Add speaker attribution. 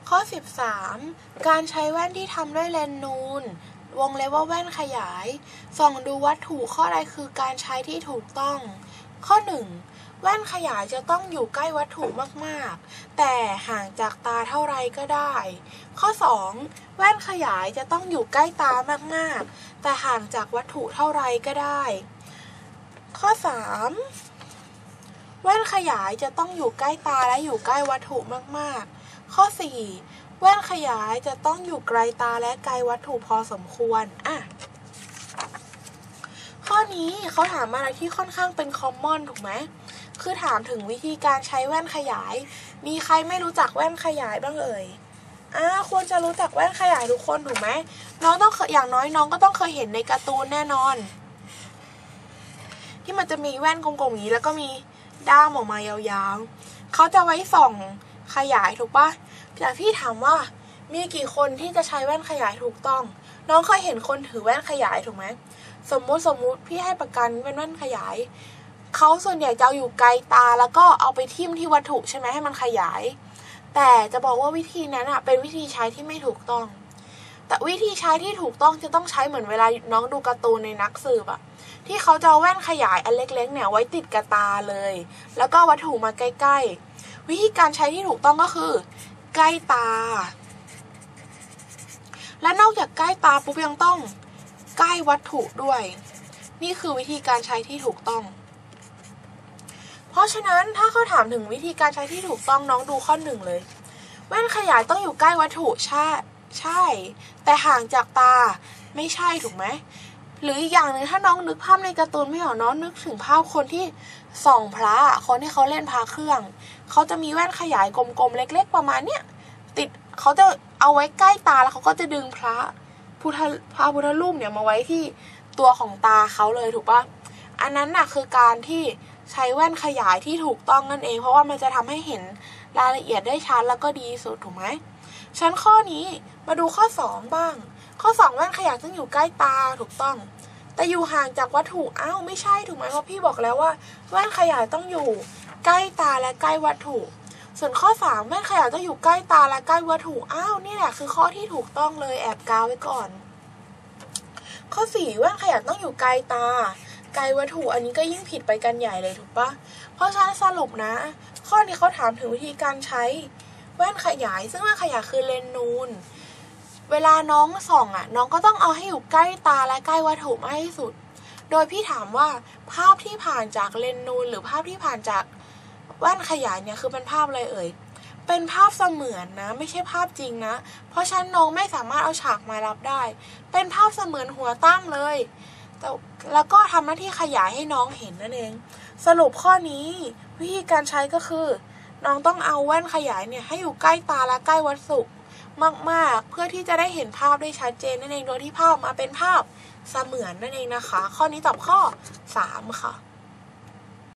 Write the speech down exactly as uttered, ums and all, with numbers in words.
Speaker 1: ข้อสิบสามการใช้แว่นที่ทำด้วยเลนส์นูนวงเล็บว่าแว่นขยายส่องดูวัตถุข้อใดคือการใช้ที่ถูกต้องข้อหนึ่งแว่นขยายจะต้องอยู่ใกล้วัตถุมากๆแต่ห่างจากตาเท่าไรก็ได้ข้อสองแว่นขยายจะต้องอยู่ใกล้ตามากๆแต่ห่างจากวัตถุเท่าไรก็ได้ข้อสามแว่นขยายจะต้องอยู่ใกล้ตาและอยู่ใกล้วัตถุมากๆข้อสี่แว่นขยายจะต้องอยู่ไกลตาและไกลวัตถุพอสมควรอ่ะข้อนี้เขาถามอะไรที่ค่อนข้างเป็นคอมมอนถูกไหมคือถามถึงวิธีการใช้แว่นขยายมีใครไม่รู้จักแว่นขยายบ้างเอ่ยอ่าควรจะรู้จักแว่นขยายทุกคนถูกไหมน้องต้องอย่างน้อยน้องก็ต้องเคยเห็นในการ์ตูนแน่นอนที่มันจะมีแว่นกลมๆอย่างนี้แล้วก็มีด้ามออกมายาวๆเขาจะไว้ส่องขยายถูกปะแต่พี่ถามว่ามีกี่คนที่จะใช้แว่นขยายถูกต้องน้องเคยเห็นคนถือแว่นขยายถูกไหมสมมุติสมมุติพี่ให้ประกันเป็นแว่นขยายเขาส่วนใหญ่จะเอาอยู่ไกลตาแล้วก็เอาไปทิ่มที่วัตถุใช่ไหมให้มันขยายแต่จะบอกว่าวิธีนั้นอะเป็นวิธีใช้ที่ไม่ถูกต้องแต่วิธีใช้ที่ถูกต้องจะต้องใช้เหมือนเวลาน้องดูการ์ตูนในนักสืบอะที่เขาจะเอาแว่นขยายอันเล็กๆเนี่ยไว้ติดกับตาเลยแล้วก็วัตถุมาใกล้ๆวิธีการใช้ที่ถูกต้องก็คือใกล้ตาและนอกจากใกล้ตาปุ๊บยังต้องใกล้วัตถุด้วยนี่คือวิธีการใช้ที่ถูกต้องเพราะฉะนั้นถ้าเขาถามถึงวิธีการใช้ที่ถูกต้องน้องดูข้อหนึ่งเลยแว่นขยายต้องอยู่ใกล้วัตถุใช่ใช่แต่ห่างจากตาไม่ใช่ถูกไหมหรืออีกอย่างหนึ่งถ้าน้องนึกภาพในการ์ตูนไม่ออกน้องนึกถึงภาพคนที่ส่องพระคนที่เขาเล่นพระเครื่องเขาจะมีแว่นขยายกลมๆเล็กๆประมาณเนี้ยติดเขาจะเอาไว้ใกล้ตาแล้วเขาก็จะดึงพระพุทธพระพุทธรูปเนี่ยมาไว้ที่ตัวของตาเขาเลยถูกปะอันนั้นน่ะคือการที่ใช้แว่นขยายที่ถูกต้องนั่นเองเพราะว่ามันจะทำให้เห็นรายละเอียดได้ชัดแล้วก็ดีสุดถูกไหมชั้นข้อนี้มาดูข้อสองบ้างข้อสองแว่นขยายต้องอยู่ใกล้ตาถูกต้องแต่อยู่ห่างจากวัตถุอ้าวไม่ใช่ถูกไหมเพราะพี่บอกแล้วว่าแว่นขยายต้องอยู่ใกล้ตาและใกล้วัตถุส่วนข้อสามแว่นขยายต้องอยู่ใกล้ตาและใกล้วัตถุอ้าวนี่แหละคือข้อที่ถูกต้องเลยแอบกาวไว้ก่อนข้อสี่แว่นขยายต้องอยู่ไกลตาไกลวัตถุอันนี้ก็ยิ่งผิดไปกันใหญ่เลยถูกปะเพราะฉะนั้นสรุปนะข้อนี้เขาถามถึงวิธีการใช้แว่นขยายซึ่งแว่นขยายคือเลนส์นูนเวลาน้องส่องอ่ะน้องก็ต้องเอาให้อยู่ใกล้ตาและใกล้วัตถุมากที่สุดโดยพี่ถามว่าภาพที่ผ่านจากเลนส์นูนหรือภาพที่ผ่านจากแว่นขยายเนี่ยคือเป็นภาพอะไรเอ่ยเป็นภาพเสมือนนะไม่ใช่ภาพจริงนะเพราะฉะนั้นน้องไม่สามารถเอาฉากมารับได้เป็นภาพเสมือนหัวตั้งเลยแต่แล้วก็ทำหน้าที่ขยายให้น้องเห็นนั่นเองสรุปข้อนี้วิธีการใช้ก็คือน้องต้องเอาแว่นขยายเนี่ยให้อยู่ใกล้ตาและใกล้วัตถุมากๆเพื่อที่จะได้เห็นภาพได้ชัดเจนนั่นเองโดยที่ภาพมาเป็นภาพเสมือนนั่นเองนะคะข้อนี้ตอบข้อสามค่ะ